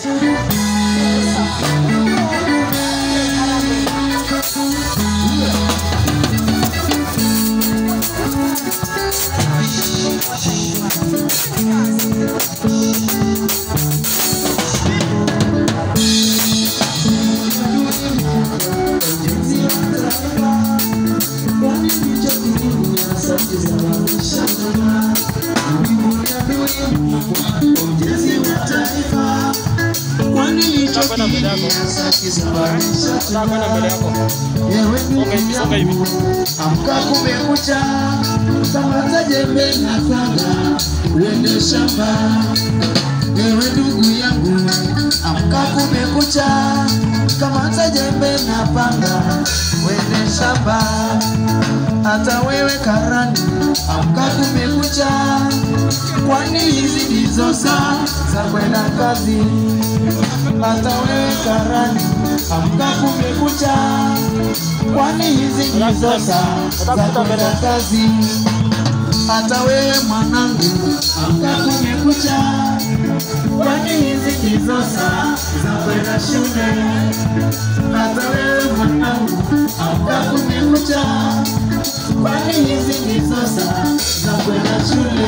Amka kumekucha, kamata jembe na panga, uende shamba. Ewe ndugu yangu, amka kumekucha, kamata jembe na panga, uende shamba. Hata wewe karani, amka kumekucha, kwani hizi ndizo saa za kwenda kazi. Hata wewe karani, amka kumekucha, kwani hizi ndizo saa za kwenda kazi. Hata wewe mwanangu, amka kumekucha, kwani hizi ndizo saa za kwenda shule. Hata wewe mwanangu, amka kumekucha, kwani hizi ndizo saa za kwenda shule.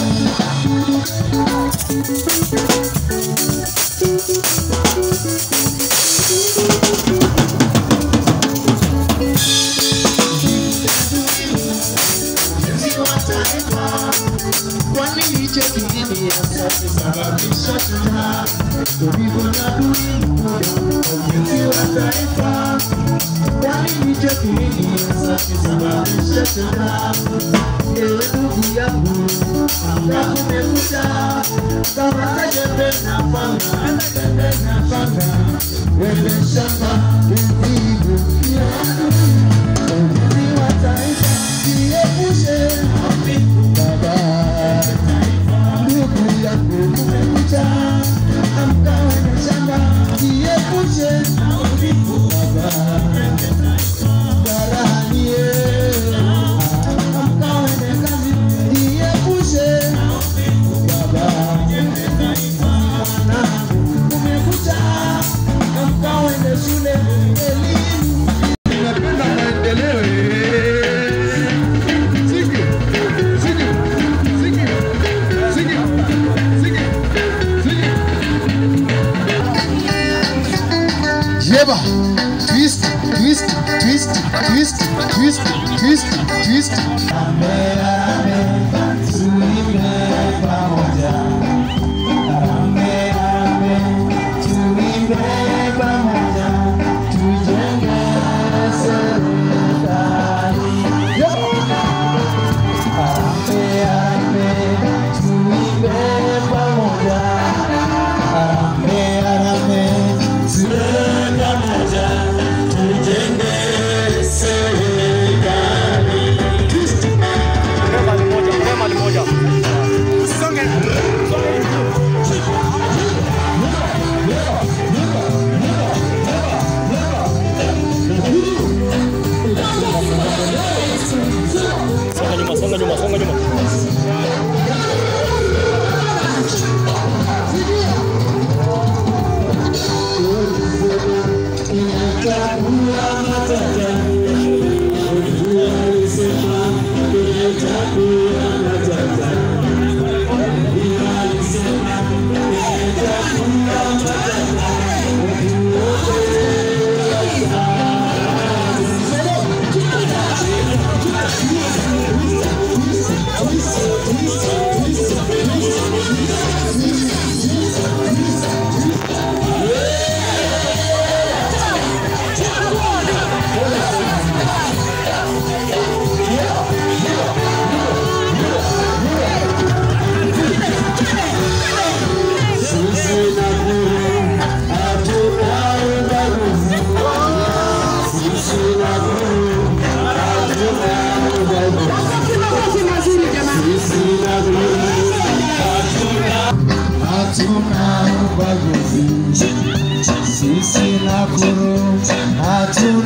Kwani hicho kiini sababisha tuna uvivu na dunia ujenzi wa taifa. Kwani hicho kiini sababisha tuna. Ewe ndugu yangu, amka kumekucha, kamata jembe na panga, uende shamba. Ujenzi wa taifa, jiepushe baba. Ndugu yangu kumekucha, amka uende shamba, jiepushe baba. Karanie, amka uende kazi, jiepushe baba. Mwanangu kumekucha, amka uende shule, elimu. Napenda maendeleo. Yeba, twist, twist, twist, twist, twist, twist, twist. Tuimbe pamoja. Tuimbe pamoja. Tujenge serikali. Tuimbe pamoja. Hatuna ubaguzi, sisi Nakuru hatuna